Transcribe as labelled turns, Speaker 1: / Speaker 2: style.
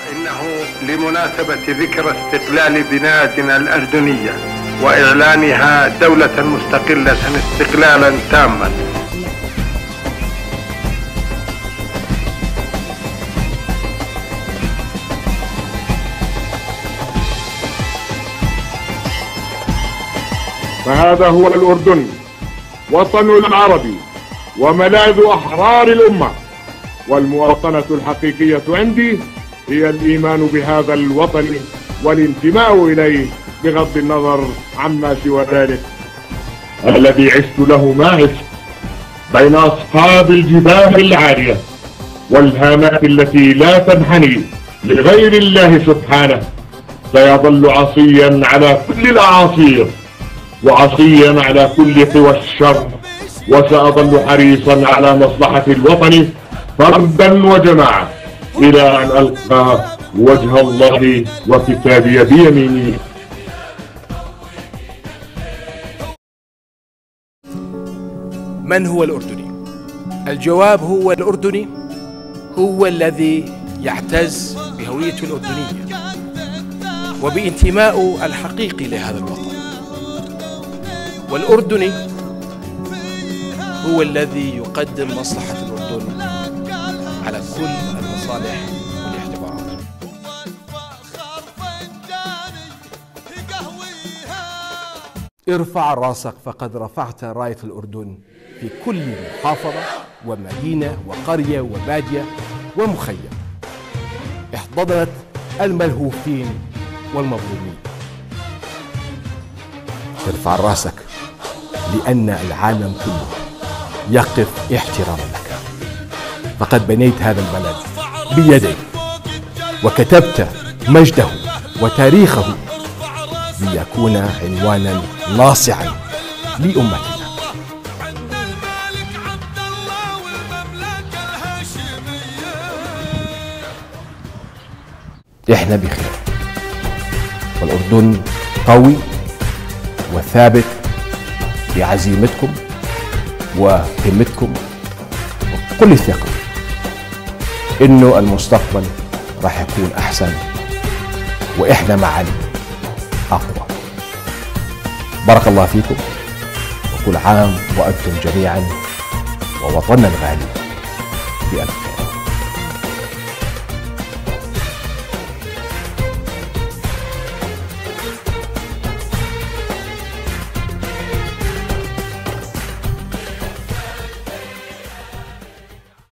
Speaker 1: إنه لمناسبة ذكرى استقلال بلادنا الأردنية وإعلانها دولة مستقلة استقلالا تاما.
Speaker 2: فهذا هو الأردن، وطن العربي وملاذ أحرار الأمة. والمواطنة الحقيقية عندي هي الإيمان بهذا الوطن والانتماء إليه بغض النظر عما سوى ذلك. الذي عشت له ما عشت بين أصحاب الجباه العالية والهامات التي لا تنحني لغير الله سبحانه، سيظل عصيا على كل الأعاصير وعصيا على كل قوى الشر، وسأظل حريصا على مصلحة الوطن فردا وجماعة إلى أن ألقى وجه الله وكتابي بيميني.
Speaker 3: من هو الأردني؟ الجواب هو الأردني هو الذي يعتز بهويته الأردنية وبانتمائه الحقيقي لهذا الوطن. والأردني هو الذي يقدم مصلحة الأردن على كل المصالح والاعتبارات. ارفع راسك فقد رفعت راية الأردن في كل محافظة ومدينة وقرية وبادية ومخيم. احتضنت الملهوفين والمظلومين. ارفع راسك لأن العالم كله يقف احتراما لك. فقد بنيت هذا البلد بيديك وكتبت مجده وتاريخه ليكون عنوانا ناصعا لأمتنا. احنا بخير، والأردن قوي وثابت بعزيمتكم وهمتكم، وكل الثقة إنه المستقبل راح يكون أحسن وإحنا معا أقوى. بارك الله فيكم، وكل عام وأنتم جميعا ووطننا الغالي بألف